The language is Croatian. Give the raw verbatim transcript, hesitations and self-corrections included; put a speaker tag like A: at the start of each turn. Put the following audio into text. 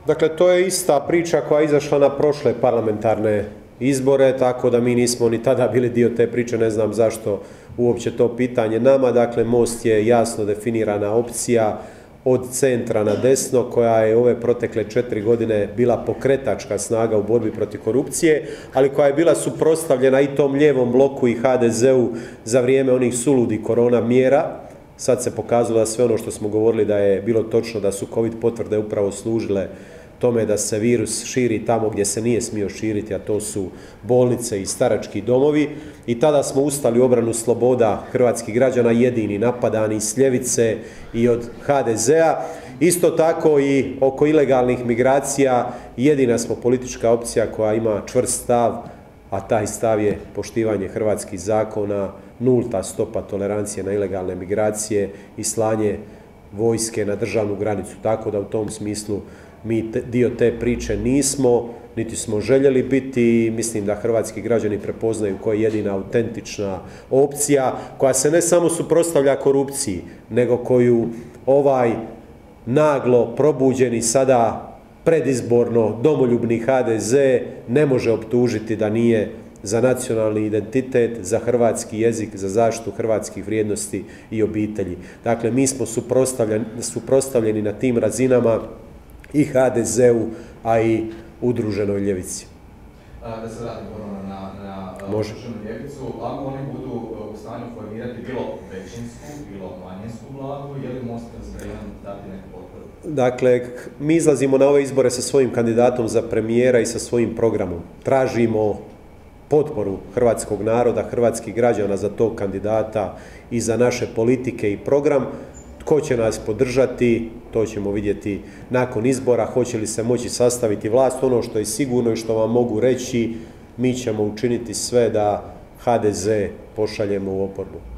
A: Dakle, to je ista priča koja je izašla na prošle parlamentarne izbore, tako da mi nismo ni tada bili dio te priče, ne znam zašto uopće to pitanje nama. Dakle, Most je jasno definirana opcija od centra na desno, koja je ove protekle četiri godine bila pokretačka snaga u borbi protiv korupcije, ali koja je bila suprotstavljena i tom lijevom bloku i ha de zeu za vrijeme onih suludih korona mjera. Sad se pokazalo da sve ono što smo govorili da je bilo točno, da su COVID potvrde upravo služile tome da se virus širi tamo gdje se nije smio širiti, a to su bolnice i starački domovi. I tada smo ustali u obranu sloboda hrvatskih građana, jedini napadani s ljevice i od ha de zea. Isto tako i oko ilegalnih migracija jedina smo politička opcija koja ima čvrst stav, a taj stav je poštivanje hrvatskih zakona, nulta stopa tolerancije na ilegalne migracije i slanje vojske na državnu granicu. Tako da u tom smislu mi te, dio te priče nismo, niti smo željeli biti. Mislim da hrvatski građani prepoznaju koja je jedina autentična opcija, koja se ne samo suprotstavlja korupciji, nego koju ovaj naglo probuđeni sada predizborno domoljubni ha de ze ne može optužiti da nije za nacionalni identitet, za hrvatski jezik, za zaštitu hrvatskih vrijednosti i obitelji. Dakle, mi smo suprotstavljeni, suprotstavljeni na tim razinama i ha de zeu, a i udruženoj ljevici.
B: Da se vratim ponovno na, na udruženu ljevicu, ako oni budu u stanju formirati bilo većinsku, bilo manjinsku vladu, je li Most spreman dati neku potporu?
A: Dakle, mi izlazimo na ove izbore sa svojim kandidatom za premijera i sa svojim programom. Tražimo potporu hrvatskog naroda, hrvatskih građana za tog kandidata i za naše politike i program. Tko će nas podržati, to ćemo vidjeti nakon izbora. Hoće li se moći sastaviti vlast? Ono što je sigurno i što vam mogu reći, mi ćemo učiniti sve da ha de ze pošaljemo u oporbu.